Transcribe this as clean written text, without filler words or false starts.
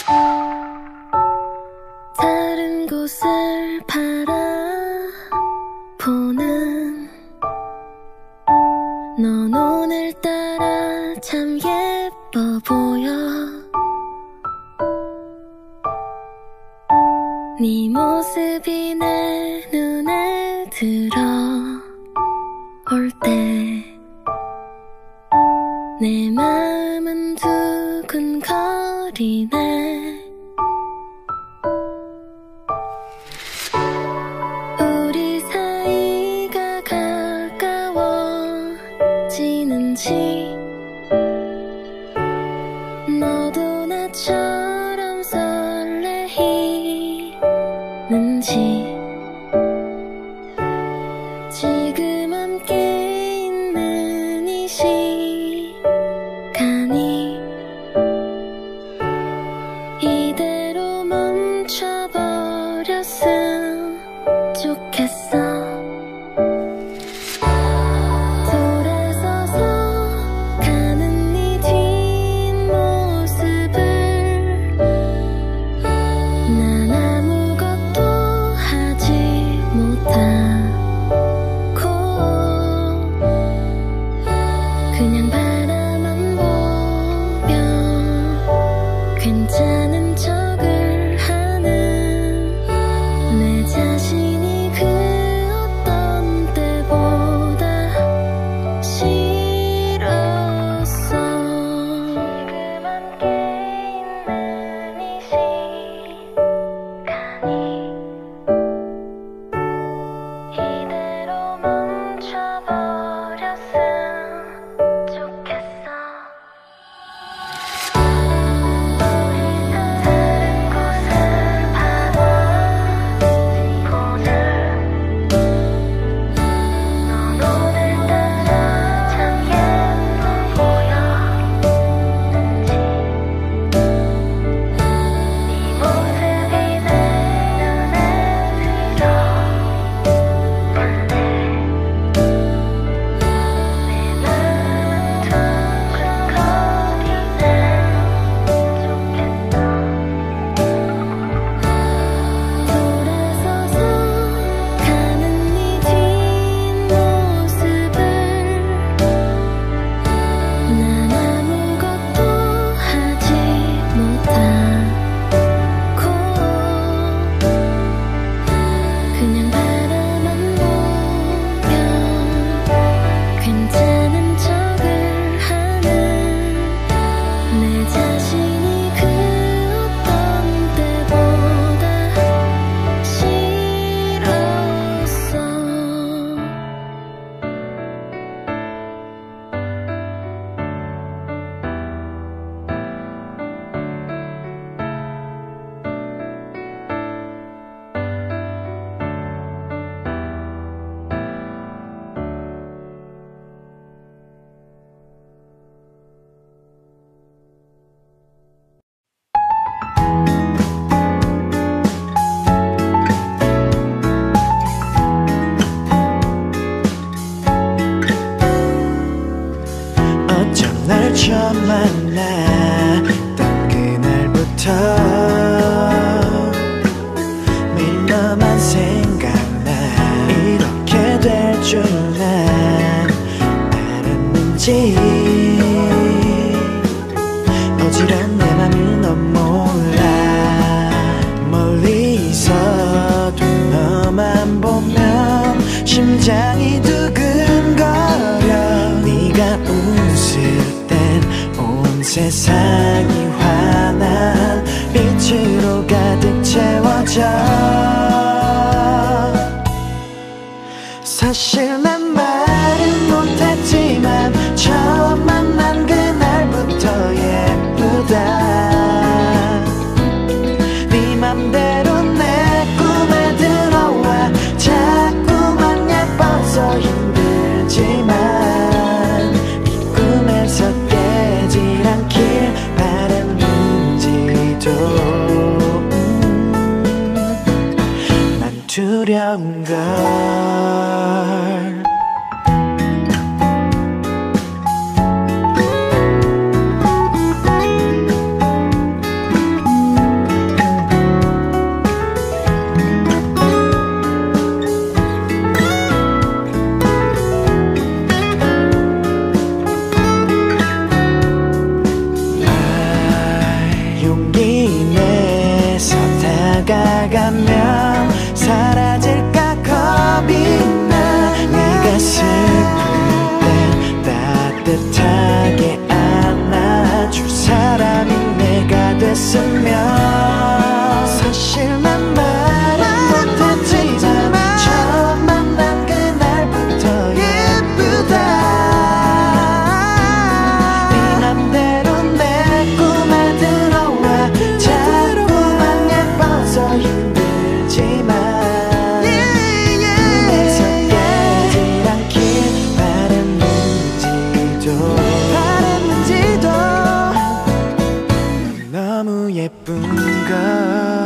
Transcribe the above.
다른 곳을 바라보는 넌 오늘따라 참 예뻐 보여. 네 모습이 내 눈에 들어올 때 내 마음은 두근거리네. 우리 사이가 가까워지는지 너도 나처럼 설레이는지 지금 함께 있는 이 시간이 이대로 멈춰버렸으면 좋겠어. 돌아서서 가는 네 뒷모습을 난 아무것도 하지 못하고 그냥 바라만 보며 괜찮은 척을 하는 내 자신이 그 어떤 때보다 싫었어. 지금 함께 있는 이 시간이 이대로 멈춰버렸으면 좋겠어. 다른 곳을 바라보는 넌 오늘따라 참 예뻐 보였는지 네 모습이 내 눈에 들어올 때 내 마음은 두근거리네. 돌아서서 가는 네 뒷모습을 난 아무것도 하지 못하고 그냥 바라만 보며 괜찮은 척을 하는 내 자신이 그 어떤 때보다 싫었어. 어쩜 날 처음 만났던 그날부터 매일 너만 생각나. 이렇게 될 줄 난 알았는지 어지러운 내 맘을 넌 몰라. 멀리서도 너만 보면 심장이 두근거려. 네가 웃을 땐 온 세상이 환한 빛으로 가득 채워져. 사실 난 말은 못했지만 처음 만난 그날부터 예쁘다. 네 맘대로 내 꿈에 들어와. 자꾸만 예뻐서 힘들지만 이 꿈에서 깨질 않길 바랐는지도 난 두려운 걸. 예쁜 걸